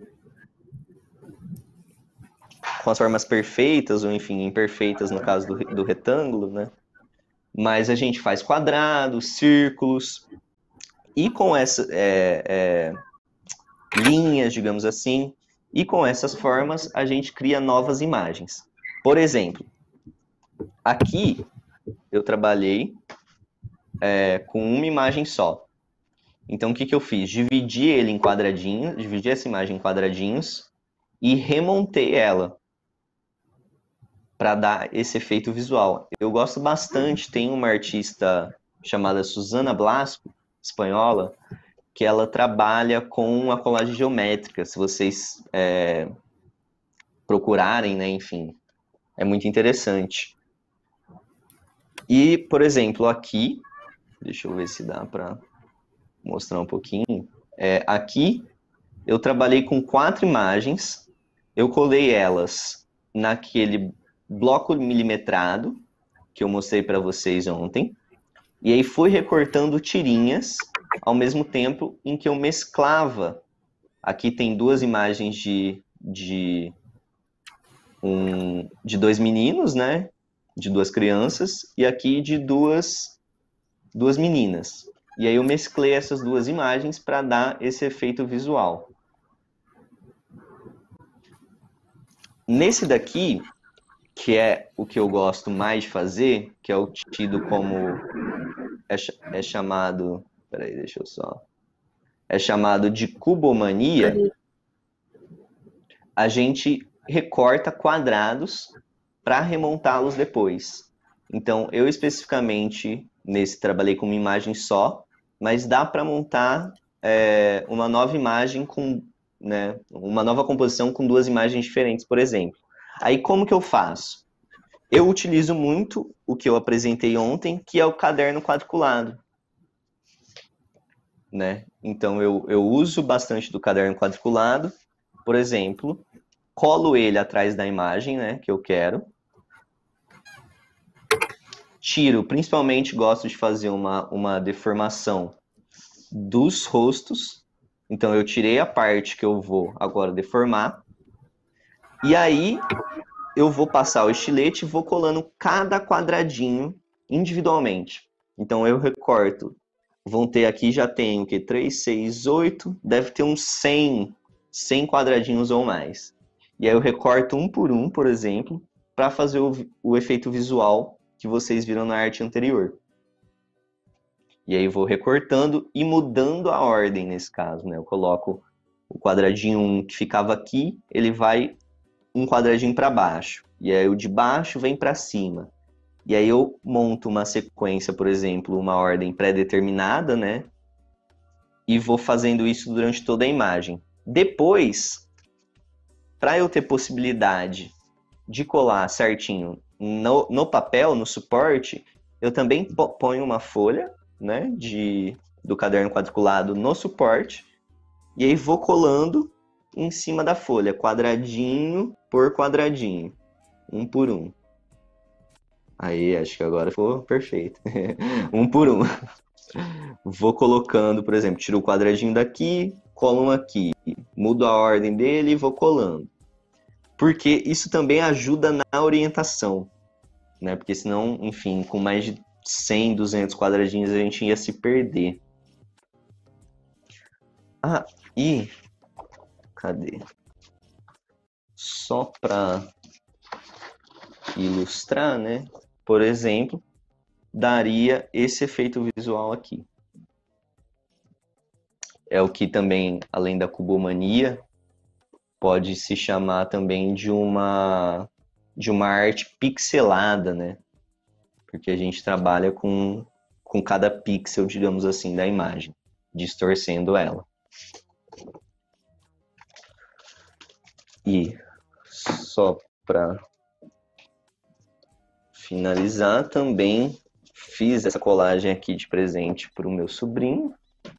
com as formas perfeitas, ou enfim, imperfeitas no caso do, do retângulo, né? Mas a gente faz quadrados, círculos, e com essa, é, é, linhas, digamos assim, e com essas formas a gente cria novas imagens. Por exemplo, aqui eu trabalhei é, com uma imagem só. Então, o que, que eu fiz? Dividi ele em quadradinhos, dividi essa imagem em quadradinhos e remontei ela para dar esse efeito visual. Eu gosto bastante, tem uma artista chamada Susana Blasco, espanhola, que ela trabalha com a colagem geométrica. Se vocês é, procurarem, né, enfim, é muito interessante. E, por exemplo, aqui, deixa eu ver se dá para mostrar um pouquinho. É, aqui, eu trabalhei com quatro imagens, eu colei elas naquele bloco milimetrado, que eu mostrei para vocês ontem, e aí fui recortando tirinhas, ao mesmo tempo em que eu mesclava. Aqui tem duas imagens de, de, um, de dois meninos, né? De duas crianças, e aqui de duas, duas meninas. E aí eu mesclei essas duas imagens para dar esse efeito visual. Nesse daqui, que é o que eu gosto mais de fazer, que é o tido como... É, é chamado... Peraí, deixa eu só... É chamado de cubomania. A gente recorta quadrados para remontá-los depois. Então, eu especificamente, nesse, trabalhei com uma imagem só, mas dá para montar é, uma nova imagem com... Né, uma nova composição com duas imagens diferentes, por exemplo. Aí, como que eu faço? Eu utilizo muito o que eu apresentei ontem, que é o caderno quadriculado. Né? Então, eu, eu uso bastante do caderno quadriculado. Por exemplo, colo ele atrás da imagem, né, que eu quero. Tiro, principalmente gosto de fazer uma, uma deformação dos rostos. Então, eu tirei a parte que eu vou agora deformar. E aí, eu vou passar o estilete e vou colando cada quadradinho individualmente. Então, eu recorto. Vão ter aqui, já tem o que? três, seis, oito. Deve ter uns cem, cem quadradinhos ou mais. E aí, eu recorto um por um, por exemplo, para fazer o, o efeito visual que vocês viram na arte anterior. E aí, vou recortando e mudando a ordem nesse caso, né? Eu coloco o quadradinho um que ficava aqui, ele vai um quadradinho para baixo. E aí, o de baixo vem para cima. E aí, eu monto uma sequência, por exemplo, uma ordem pré-determinada, né? E vou fazendo isso durante toda a imagem. Depois, para eu ter possibilidade de colar certinho no, no papel, no suporte, eu também ponho uma folha, né, de, do caderno quadriculado no suporte, e aí vou colando em cima da folha, quadradinho por quadradinho, um por um. Aí, acho que agora ficou perfeito. Um por um. Vou colocando, por exemplo, tiro o quadradinho daqui, colo um aqui, mudo a ordem dele e vou colando. Porque isso também ajuda na orientação, né? Porque senão, enfim, com mais de cem, duzentos quadradinhos a gente ia se perder. Ah, e... Cadê? Só para ilustrar, né? Por exemplo, daria esse efeito visual aqui. É o que também, além da cubomania, pode se chamar também de uma, de uma arte pixelada, né? Porque a gente trabalha com, com cada pixel, digamos assim, da imagem, distorcendo ela. E só para finalizar, também fiz essa colagem aqui de presente para o meu sobrinho,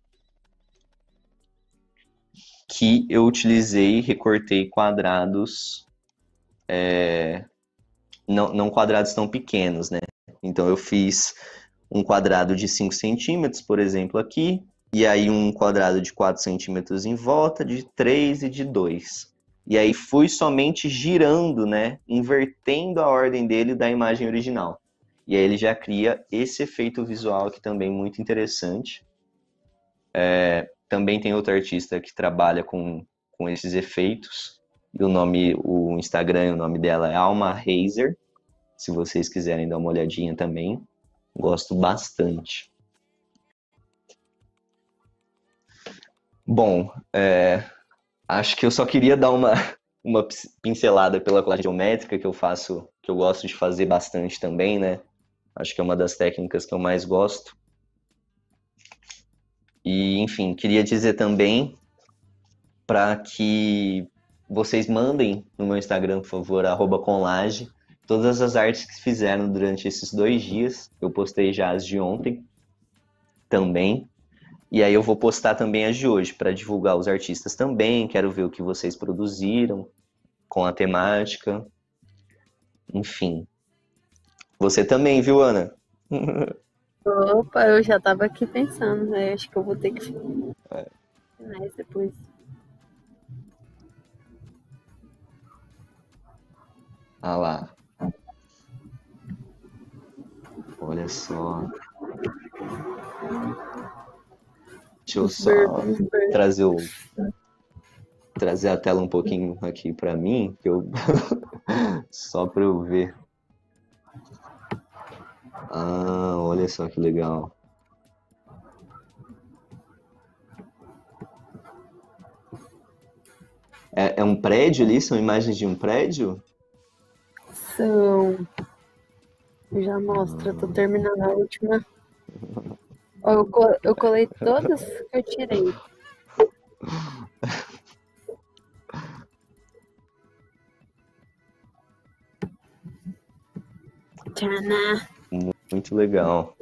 que eu utilizei e recortei quadrados, é, não, não quadrados tão pequenos, né? Então eu fiz um quadrado de cinco centímetros, por exemplo, aqui, e aí um quadrado de quatro centímetros em volta, de três e de dois. E aí fui somente girando, né? Invertendo a ordem dele da imagem original. E aí ele já cria esse efeito visual aqui também muito interessante. É, também tem outro artista que trabalha com, com esses efeitos. E o nome, o Instagram, o nome dela é Alma Reiser. Se vocês quiserem dar uma olhadinha também. Gosto bastante. Bom, é, acho que eu só queria dar uma, uma pincelada pela colagem geométrica que eu faço, que eu gosto de fazer bastante também, né? Acho que é uma das técnicas que eu mais gosto. E, enfim, queria dizer também para que vocês mandem no meu Instagram, por favor, arroba conlage, todas as artes que fizeram durante esses dois dias. Eu postei já as de ontem também. E aí eu vou postar também as de hoje para divulgar os artistas também. Quero ver o que vocês produziram com a temática. Enfim. Você também, viu, Ana? Opa, eu já tava aqui pensando, né? Acho que eu vou ter que É. finais depois. Ah lá. Olha só. Deixa eu só trazer o trazer a tela um pouquinho aqui para mim, que eu só para eu ver. Ah, olha só que legal. É, é um prédio ali? São imagens de um prédio? São. Já mostra, tô terminando a última. Ó, eu, co- eu colei todas que eu tirei. Tchaná. Muito legal.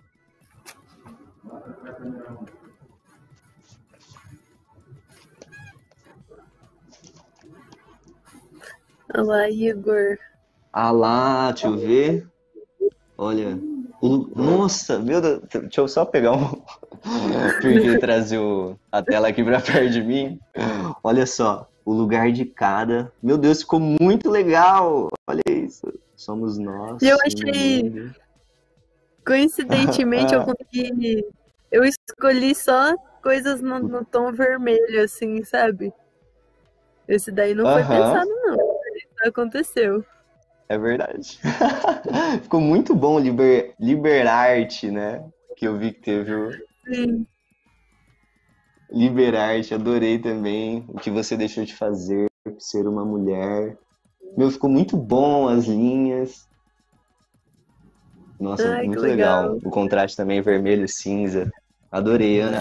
Olha lá, Igor. Ah lá, deixa eu ver. Olha. o- Nossa, meu Deus. Deixa eu só pegar um. Porque trazer o- a tela aqui pra perto de mim. Olha só. O lugar de cada. Meu Deus, ficou muito legal. Olha isso. Somos nós. E eu no achei. mundo. Coincidentemente, eu consegui. Eu escolhi só coisas no, no tom vermelho, assim, sabe? Esse daí não foi Aham. pensado, não. Isso aconteceu. É verdade. Ficou muito bom liber, Liberarte, né? Que eu vi que teve o Sim. Liberarte, adorei também o que você deixou de fazer por ser uma mulher. Meu, ficou muito bom as linhas. Nossa, Ai, que muito legal. legal. O contraste também vermelho e cinza. Adorei, Ana.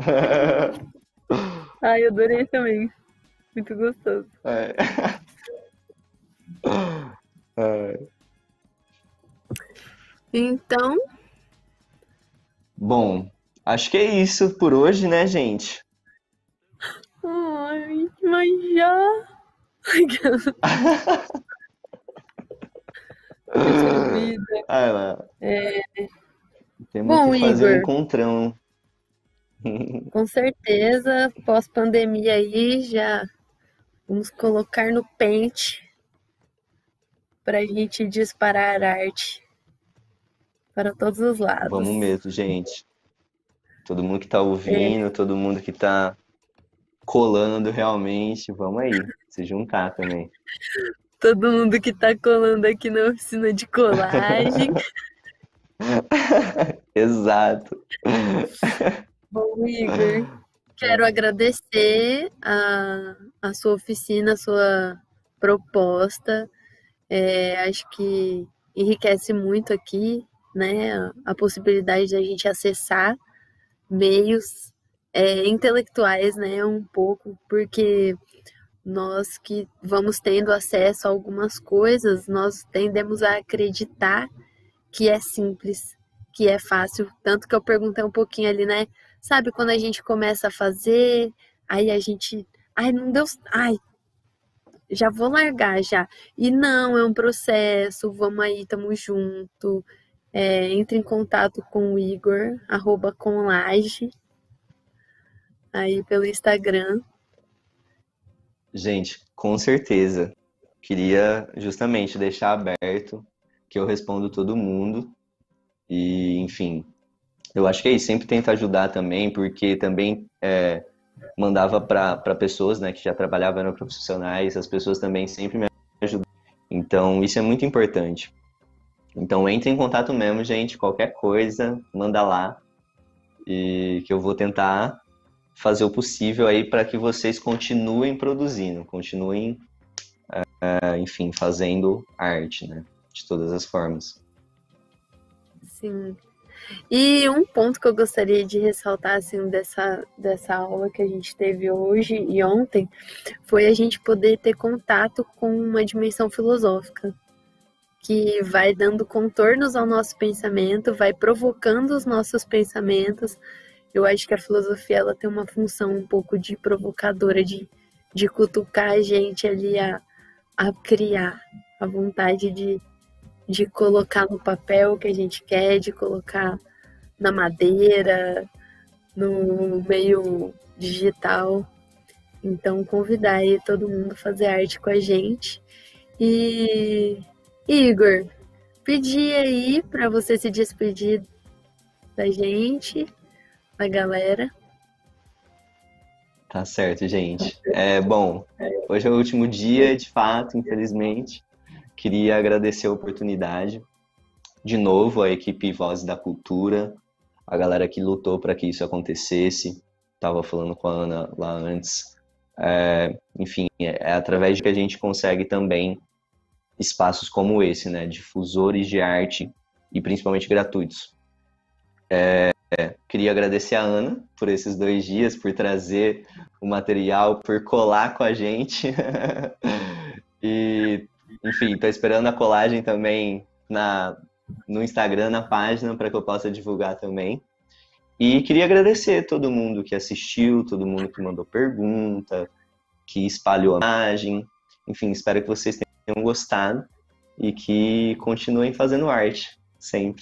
Ai, eu adorei também. Muito gostoso. É. É. Então, Bom, acho que é isso por hoje, né, gente? ai, mas já. Poxa vida. Ah, lá. É, Temos Bom, que fazer um Igor. encontrão. com certeza, pós-pandemia aí, já vamos colocar no pente pra gente disparar arte para todos os lados. Vamos mesmo, gente. Todo mundo que tá ouvindo, todo mundo que tá colando realmente, vamos aí, se juntar também. Todo mundo que tá colando aqui na oficina de colagem. Exato. Bom, Igor, quero agradecer a, a sua oficina, a sua proposta. É, acho que enriquece muito aqui, né, a, a possibilidade de a gente acessar meios é, intelectuais, né, um pouco, porque nós que vamos tendo acesso a algumas coisas, nós tendemos a acreditar que é simples, que é fácil. Tanto que eu perguntei um pouquinho ali, né? Sabe, quando a gente começa a fazer, aí a gente... Ai, não deu... Ai, já vou largar já. E não, é um processo, vamos aí, tamo junto. É, entre em contato com o Igor, arroba comlaje, aí pelo Instagram. Gente, com certeza. Queria justamente deixar aberto que eu respondo todo mundo. E, enfim, eu acho que é isso. Sempre tento ajudar também, porque também é, mandava para pessoas, né, que já trabalhavam, eram profissionais, as pessoas também sempre me ajudam. Então, isso é muito importante. Então, entre em contato mesmo, gente. Qualquer coisa, manda lá. E que eu vou tentar fazer o possível aí para que vocês continuem produzindo, continuem, uh, enfim, fazendo arte, né? De todas as formas. Sim. E um ponto que eu gostaria de ressaltar, assim, dessa, dessa aula que a gente teve hoje e ontem, foi a gente poder ter contato com uma dimensão filosófica, que vai dando contornos ao nosso pensamento, vai provocando os nossos pensamentos. Eu acho que a filosofia ela tem uma função um pouco de provocadora, de, de cutucar a gente ali a, a criar, a vontade de, de colocar no papel o que a gente quer, de colocar na madeira, no meio digital. Então, convidar aí todo mundo a fazer arte com a gente. E, Igor, pedir aí para você se despedir da gente, da galera. Tá certo, gente. É, bom, hoje é o último dia, de fato, infelizmente. Queria agradecer a oportunidade. De novo, a equipe Vozes da Cultura, a galera que lutou para que isso acontecesse. Estava falando com a Ana lá antes. É, enfim, é, é através de que a gente consegue também espaços como esse, né? Difusores de arte e principalmente gratuitos. É, É, queria agradecer a Ana por esses dois dias, por trazer o material, por colar com a gente. E, enfim, estou esperando a colagem também na, no Instagram, na página, para que eu possa divulgar também. E queria agradecer a todo mundo que assistiu, todo mundo que mandou pergunta, que espalhou a imagem. Enfim, espero que vocês tenham gostado e que continuem fazendo arte, sempre.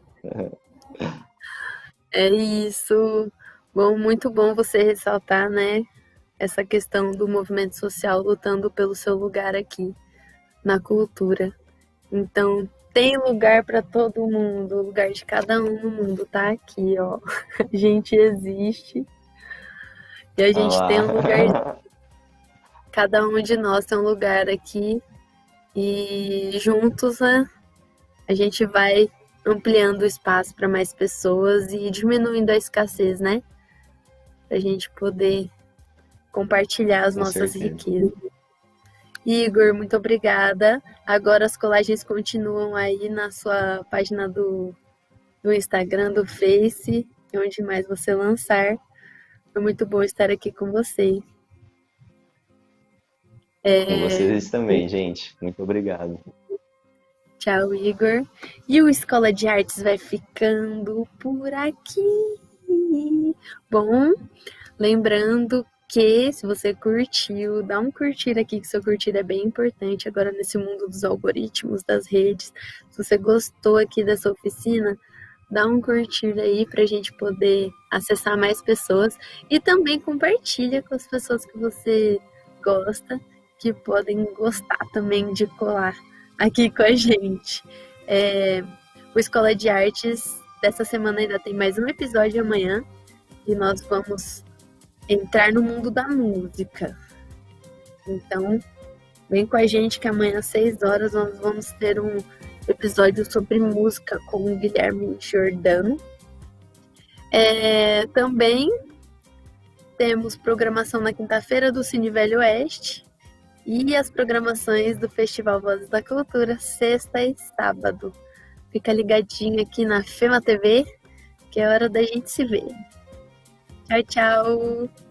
É isso. Bom, muito bom você ressaltar, né, essa questão do movimento social lutando pelo seu lugar aqui na cultura. Então, tem lugar para todo mundo, o lugar de cada um no mundo tá aqui, ó. A gente existe e a gente Olá. tem um lugar. Cada um de nós tem um lugar aqui e juntos, né, a gente vai ampliando o espaço para mais pessoas e diminuindo a escassez, né? Para a gente poder compartilhar as Com nossas certeza. riquezas. Igor, muito obrigada. Agora as colagens continuam aí na sua página do, do Instagram, do Face, onde mais você lançar. Foi muito bom estar aqui com você. É... Com vocês também, gente. Muito obrigado. Tchau, Igor. E o Escola de Artes vai ficando por aqui. Bom, lembrando que se você curtiu, dá um curtir aqui, que seu curtir é bem importante agora nesse mundo dos algoritmos, das redes. Se você gostou aqui dessa oficina, dá um curtir aí pra gente poder acessar mais pessoas. E também compartilha com as pessoas que você gosta, que podem gostar também de colar aqui com a gente. É, o Escola de Artes dessa semana ainda tem mais um episódio amanhã e nós vamos entrar no mundo da música. Então, vem com a gente que amanhã às seis horas nós vamos ter um episódio sobre música com o Guilherme Giordano. É, também temos programação na quinta-feira do Cine Velho Oeste. E as programações do Festival Vozes da Cultura, sexta e sábado. Fica ligadinho aqui na Fema T V, que é hora da gente se ver. Tchau, tchau!